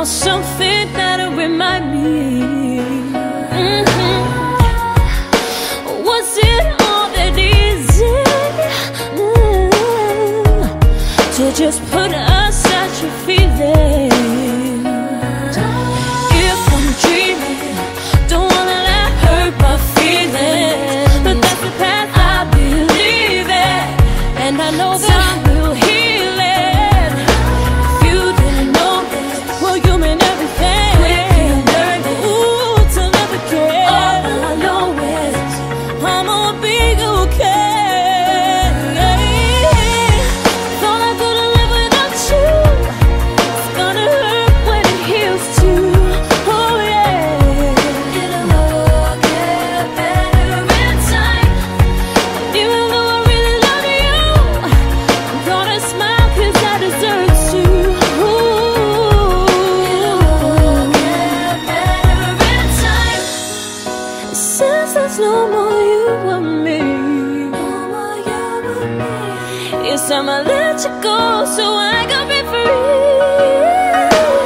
lost something that'll remind me. Was it all that easy to just put aside your feelings? If I'm dreaming, don't wanna let hurt my feelings, but that's the path I believe in, and I know that time will heal it. If you didn't know this, well, you mean everything. Quickly learning, ooh, to live again. All I know is I'ma be okay. Thought I couldn't live without you. It's gonna hurt when it heals too. Oh yeah, it'll all get better in time. Even though I really love you, I'm gonna smile 'cause I deserve to. It'll all get better in time. Since there's no more you and me, it's time I let you go so I can